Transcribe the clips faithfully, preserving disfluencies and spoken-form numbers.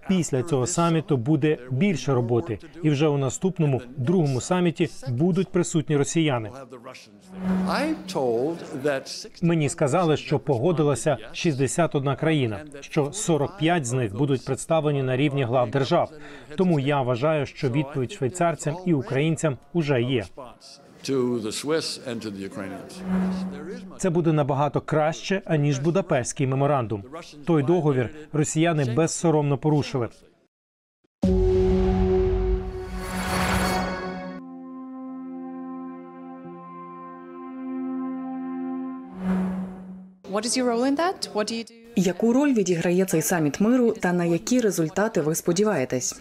Після цього саміту буде більше роботи, і вже у наступному, другому саміті будуть присутні росіяни. Мені сказали, що погодилася шістдесят одна країна, що сорок п'ять з них будуть представлені на рівні глав держав. Тому я вважаю, що відповідь швейцарцям і українцям уже є. Це буде набагато краще, аніж Будапештський меморандум. Той договір росіяни безсоромно порушили. Яку роль відіграє цей саміт миру та на які результати ви сподіваєтесь?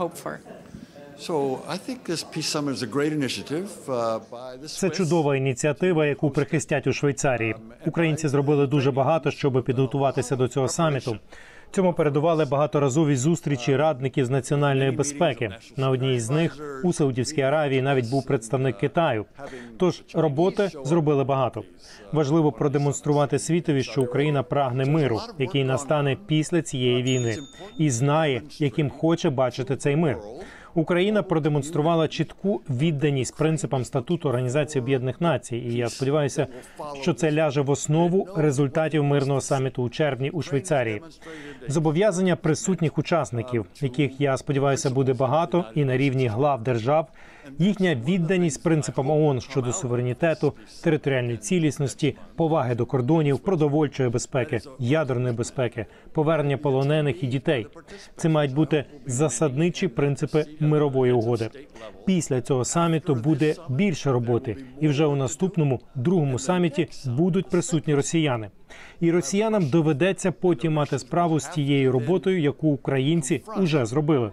Це чудова ініціатива, яку прихистять у Швейцарії. Українці зробили дуже багато, щоб підготуватися до цього саміту. Цьому передували багаторазові зустрічі радників з національної безпеки. На одній з них у Саудівській Аравії навіть був представник Китаю. Тож роботи зробили багато. Важливо продемонструвати світові, що Україна прагне миру, який настане після цієї війни, і знає, яким хоче бачити цей мир. Україна продемонструвала чітку відданість принципам статуту Організації Об'єднаних Націй, і я сподіваюся, що це ляже в основу результатів мирного саміту у червні у Швейцарії. Зобов'язання присутніх учасників, яких, я сподіваюся, буде багато, і на рівні глав держав, їхня відданість принципам ООН щодо суверенітету, територіальної цілісності, поваги до кордонів, продовольчої безпеки, ядерної безпеки, повернення полонених і дітей. Це мають бути засадничі принципи мирової угоди. Після цього саміту буде більше роботи, і вже у наступному, другому саміті будуть присутні росіяни. І росіянам доведеться потім мати справу з тією роботою, яку українці уже зробили.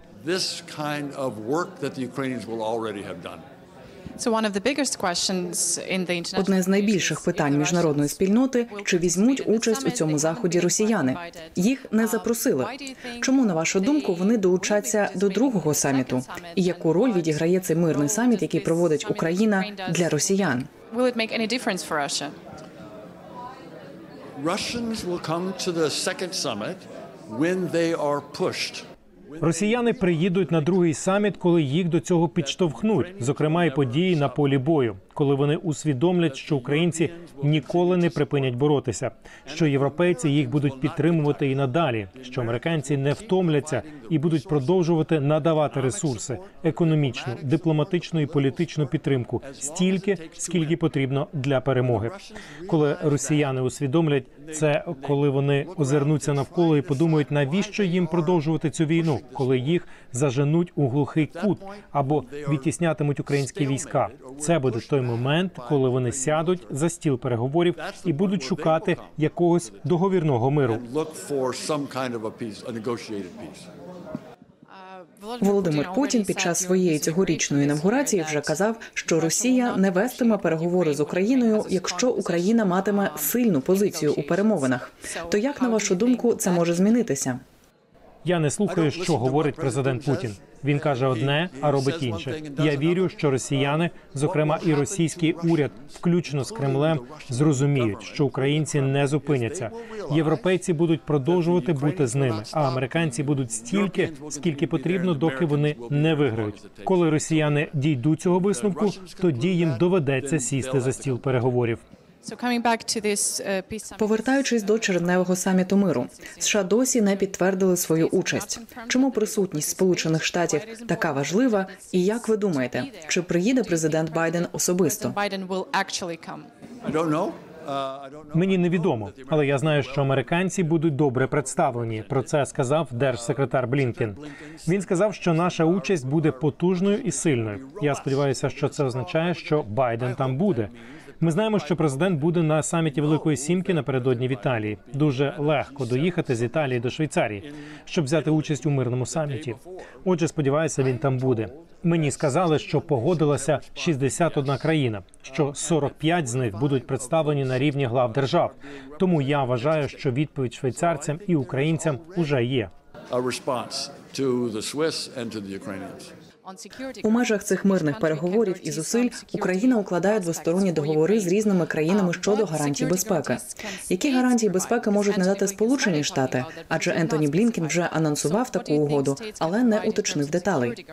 Одне з найбільших питань міжнародної спільноти – чи візьмуть участь у цьому заході росіяни? Їх не запросили. Чому, на вашу думку, вони долучаться до другого саміту? І яку роль відіграє цей мирний саміт, який проводить Україна, для росіян? Росіяни приїдуть на другий саміт, коли їх до цього підштовхнуть, зокрема і події на полі бою, коли вони усвідомлять, що українці ніколи не припинять боротися, що європейці їх будуть підтримувати і надалі, що американці не втомляться і будуть продовжувати надавати ресурси, економічну, дипломатичну і політичну підтримку, стільки, скільки потрібно для перемоги. Коли росіяни усвідомлять це, коли вони озирнуться навколо і подумають, навіщо їм продовжувати цю війну, коли їх заженуть у глухий кут або відтіснятимуть українські війська. Це буде той момент, коли вони сядуть за стіл переговорів і будуть шукати якогось договірного миру. Володимир Путін під час своєї цьогорічної інавгурації вже казав, що Росія не вестиме переговори з Україною, якщо Україна матиме сильну позицію у перемовинах. То як, на вашу думку, це може змінитися? Я не слухаю, що говорить президент Путін. Він каже одне, а робить інше. Я вірю, що росіяни, зокрема і російський уряд, включно з Кремлем, зрозуміють, що українці не зупиняться. Європейці будуть продовжувати бути з ними, а американці будуть стільки, скільки потрібно, доки вони не виграють. Коли росіяни дійдуть цього висновку, тоді їм доведеться сісти за стіл переговорів. Повертаючись до червневого саміту миру, США досі не підтвердили свою участь. Чому присутність Сполучених Штатів така важлива? І як ви думаєте, чи приїде президент Байден особисто? Мені невідомо, але я знаю, що американці будуть добре представлені. Про це сказав держсекретар Блінкен. Він сказав, що наша участь буде потужною і сильною. Я сподіваюся, що це означає, що Байден там буде. Ми знаємо, що президент буде на саміті Великої Сімки напередодні в Італії. Дуже легко доїхати з Італії до Швейцарії, щоб взяти участь у мирному саміті. Отже, сподіваюся, він там буде. Мені сказали, що погодилася шістдесят одна країна, що сорок п'ять з них будуть представлені на рівні глав держав. Тому я вважаю, що відповідь швейцарцям і українцям уже є. У межах цих мирних переговорів і зусиль Україна укладає двосторонні договори з різними країнами щодо гарантій безпеки. Які гарантії безпеки можуть надати Сполучені Штати? Адже Ентоні Блінкен вже анонсував таку угоду, але не уточнив деталей.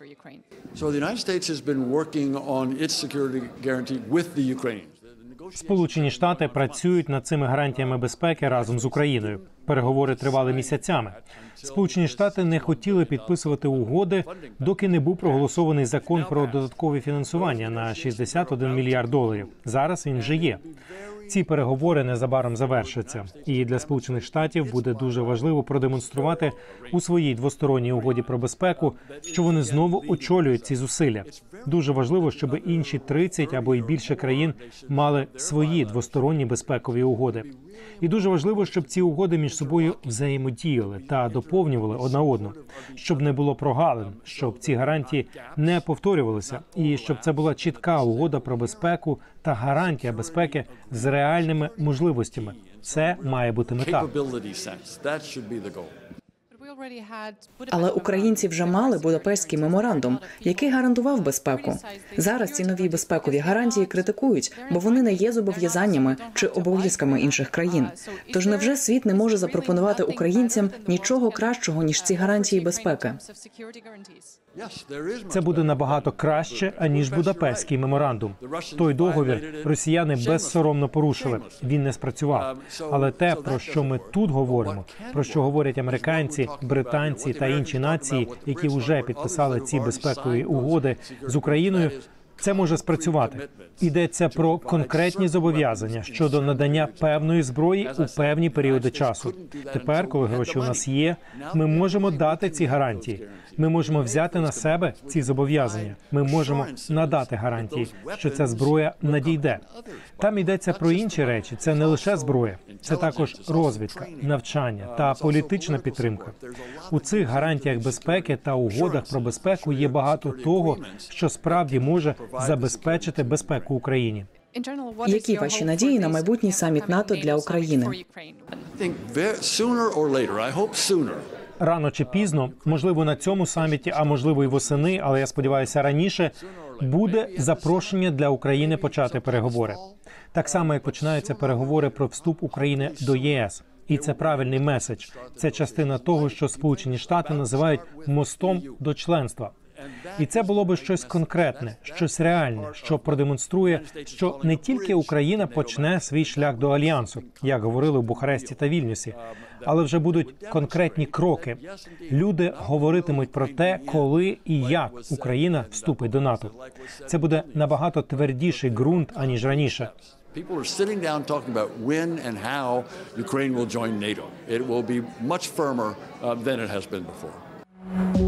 Сполучені Штати працюють над цими гарантіями безпеки разом з Україною. Переговори тривали місяцями. Сполучені Штати не хотіли підписувати угоди, доки не був проголосований закон про додаткове фінансування на шістдесят один мільярд доларів. Зараз він вже є. Ці переговори незабаром завершаться. І для Сполучених Штатів буде дуже важливо продемонструвати у своїй двосторонній угоді про безпеку, що вони знову очолюють ці зусилля. Дуже важливо, щоб інші тридцять або й більше країн мали свої двосторонні безпекові угоди. І дуже важливо, щоб ці угоди між собою взаємодіяли та доповнювали одна одну, щоб не було прогалин, щоб ці гарантії не повторювалися, і щоб це була чітка угода про безпеку та гарантія безпеки з реальними можливостями. Це має бути мета. Але українці вже мали Будапештський меморандум, який гарантував безпеку. Зараз ці нові безпекові гарантії критикують, бо вони не є зобов'язаннями чи обов'язками інших країн. Тож невже світ не може запропонувати українцям нічого кращого, ніж ці гарантії безпеки? Це буде набагато краще, аніж Будапештський меморандум. Той договір росіяни безсоромно порушили. Він не спрацював. Але те, про що ми тут говоримо, про що говорять американці, британці та інші нації, які вже підписали ці безпекові угоди з Україною, це може спрацювати. Йдеться про конкретні зобов'язання щодо надання певної зброї у певні періоди часу. Тепер, коли гроші у нас є, ми можемо дати ці гарантії. Ми можемо взяти на себе ці зобов'язання. Ми можемо надати гарантії, що ця зброя надійде. Там йдеться про інші речі. Це не лише зброя. Це також розвідка, навчання та політична підтримка. У цих гарантіях безпеки та угодах про безпеку є багато того, що справді може забезпечити безпеку Україні. Які ваші надії на майбутній саміт НАТО для України? Рано чи пізно, можливо, на цьому саміті, а можливо і восени, але я сподіваюся, раніше, буде запрошення для України почати переговори. Так само, як починаються переговори про вступ України до ЄС. І це правильний меседж. Це частина того, що Сполучені Штати називають мостом до членства. І це було би щось конкретне, щось реальне, що продемонструє, що не тільки Україна почне свій шлях до Альянсу, як говорили в Бухаресті та Вільнюсі, але вже будуть конкретні кроки. Люди говоритимуть про те, коли і як Україна вступить до НАТО. Це буде набагато твердіший ґрунт, аніж раніше. People are sitting down talking about when and how Ukraine will join NATO. It will be much firmer uh, than it has been before.